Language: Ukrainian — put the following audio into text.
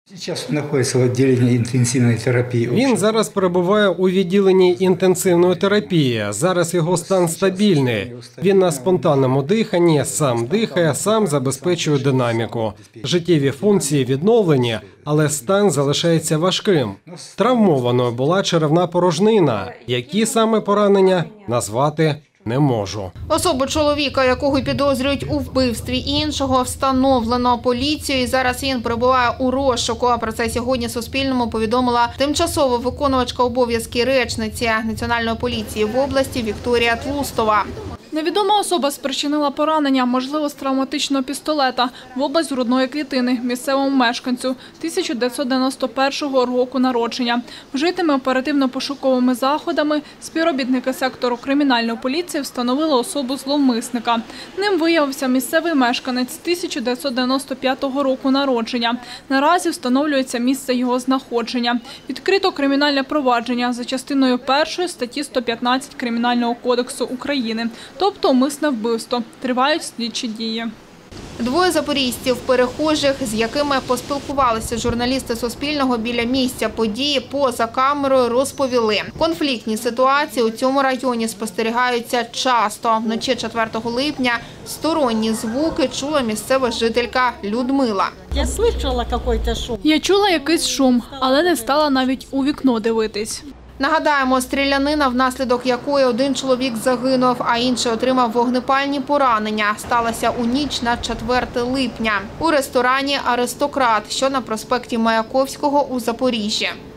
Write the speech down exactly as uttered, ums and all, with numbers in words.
Зараз знаходиться в відділенні інтенсивної терапії. Він зараз перебуває у відділенні інтенсивної терапії. Зараз його стан стабільний. Він на спонтанному диханні, сам дихає, сам забезпечує динаміку. Життєві функції відновлені, але стан залишається важким. Травмованою була черевна порожнина. Які саме поранення назвати не можу. Особу чоловіка, якого підозрюють у вбивстві іншого, встановлено поліцією. Зараз він перебуває у розшуку. Про це сьогодні Суспільному повідомила тимчасово виконувачка обов'язки речниці Національної поліції в області Вікторія Тлустова. Невідома особа спричинила поранення, можливо, з травматичного пістолета в область грудної клітини місцевому мешканцю тисяча дев'ятсот дев'яносто першого року народження. Вжитими оперативно-пошуковими заходами співробітники сектору кримінальної поліції встановили особу зловмисника. Ним виявився місцевий мешканець тисяча дев'ятсот дев'яносто п'ятого року народження. Наразі встановлюється місце його знаходження. Відкрито кримінальне провадження за частиною першої статті сто п'ятнадцять Кримінального кодексу України. Тобто умисне вбивство. Тривають слідчі дії. Двоє запоріжців, перехожих, з якими поспілкувалися журналісти Суспільного біля місця події поза камерою, розповіли. Конфліктні ситуації у цьому районі спостерігаються часто. Вночі четвертого липня сторонні звуки чула місцева жителька Людмила. Я слышала якийсь шум. Я чула якийсь шум, але не стала навіть у вікно дивитись. Нагадаємо, стрілянина, внаслідок якої один чоловік загинув, а інший отримав вогнепальні поранення, сталася у ніч на четверте липня у ресторані «Аристократ», що на проспекті Маяковського у Запоріжжі.